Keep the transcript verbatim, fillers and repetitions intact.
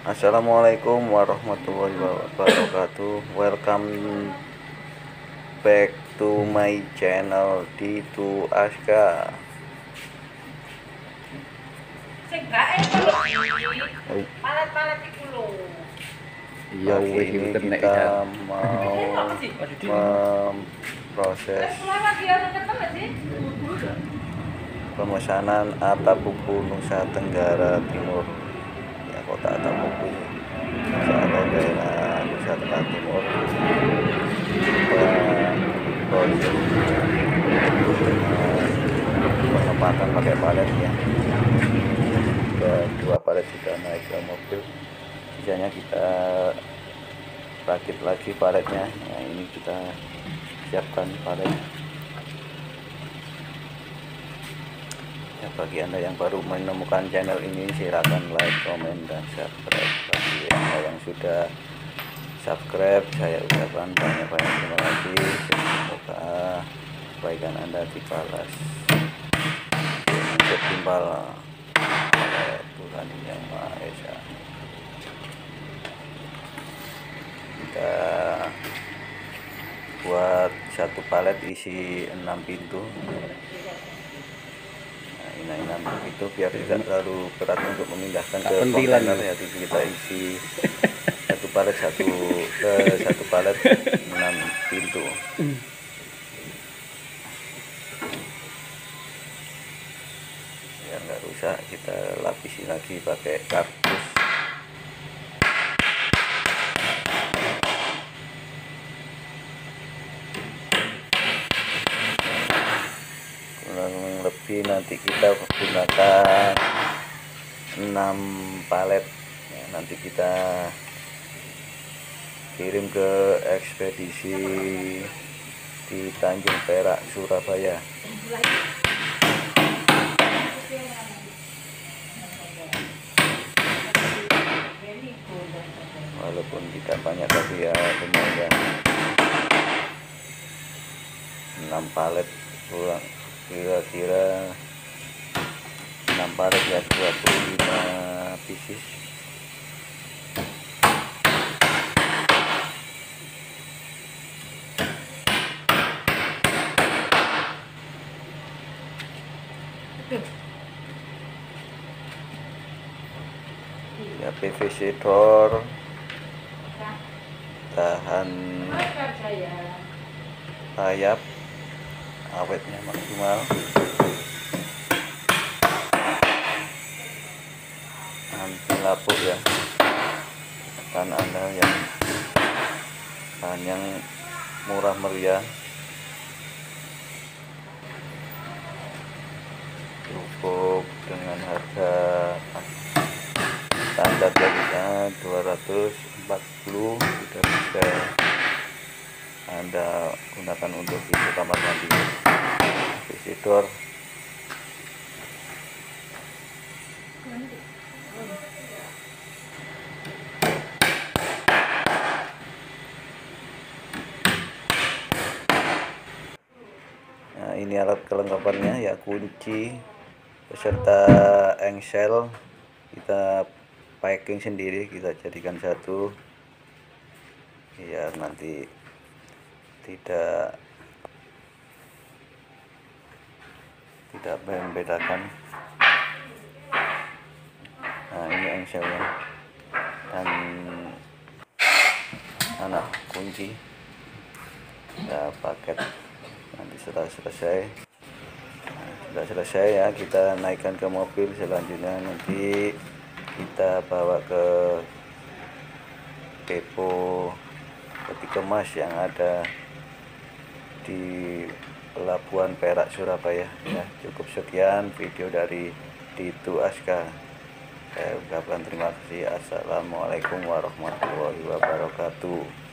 Assalamualaikum warahmatullahi wabarakatuh. Welcome back to my channel Ditu Aska. Palet-palet iku lho. Iya, ini kita mau memproses pemesanan atap buku Nusa Tenggara Timur, ya, kota atap buku atau daerah Nusa Tenggara Timur. Dan proses penempatan pakai palet, ya. Sudah dua palet sudah naik ke mobil, sisanya kita rakit lagi paletnya. Nah, ini kita siapkan palet. Ya, bagi Anda yang baru menemukan channel ini, silakan like, komen, dan subscribe. Bagi Anda yang sudah subscribe, saya ucapkan banyak-banyak terima kasih. Semoga kebaikan Anda dibalas untuk timbal oleh Tuhan Yang Maha Esa. Kita buat satu palet isi enam pintu. Nah, enam pintu biar tidak terlalu berat untuk memindahkan ke kontainer, ya. Kita isi satu palet satu ke satu palet enam pintu. Ya, nggak rusak, kita lapisi lagi pakai kardus. Kurang lebih nanti kita gunakan enam palet, ya, nanti kita kirim ke ekspedisi di Tanjung Perak, Surabaya. Walaupun tidak banyak, tapi ya lumayan. enam palet kurang kira-kira enam palet, ya, dua puluh lima pieces. Ya, P V C door tahan sayap, awetnya maksimal. Anti lapuk, ya, kan Anda yang bahan yang murah meriah. Cukup dengan harga standar kita dua ratus empat puluh, sudah bisa Anda gunakan untuk pintu kamar mandi, visitor. Nah, ini alat kelengkapannya, ya, kunci beserta engsel kita packing sendiri, kita jadikan satu biar nanti tidak tidak membedakan. Nah, ini engselnya dan anak kunci, ya, paket. Nanti setelah selesai nah, sudah selesai, ya, kita naikkan ke mobil. Selanjutnya nanti kita bawa ke depo peti kemas yang ada di Pelabuhan Perak, Surabaya, ya. Cukup sekian video dari Ditu Aska. Saya ucapkan terima kasih. Assalamualaikum warahmatullahi wabarakatuh.